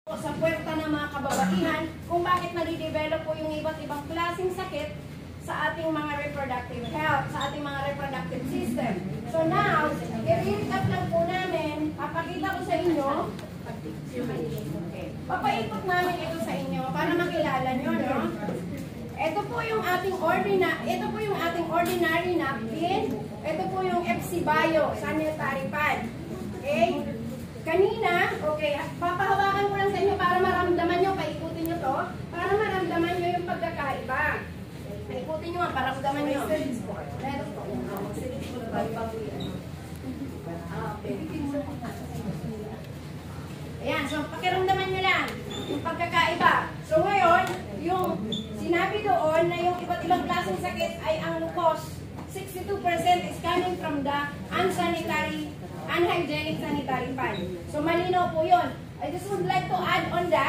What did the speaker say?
sa puwerta ng mga kababaihan kung bakit nadidevelop po yung iba't ibang klaseng sakit sa ating mga reproductive health, sa ating mga reproductive system. So now, i-recap lang po namin, papakita ko sa inyo, papaikot namin ito sa inyo para makilala nyo, no? Ito po yung ating ordinary napkin, ito po yung FC Bio sanitary pad. Okay? Kanina, okay, papahawakan ko lang sa inyo para maramdaman nyo, paikutin nyo to, para maramdaman nyo yung pagkakaiba. Paikutin nyo, para maramdaman nyo. Ayan, so pakiramdaman nyo lang yung pagkakaiba. So ngayon, yung sinabi doon na yung iba't ibang klaseng sakit ay ang cause, 62% is coming from the unhygienic sanitary pad. So malinaw po yun. I just would like to add on that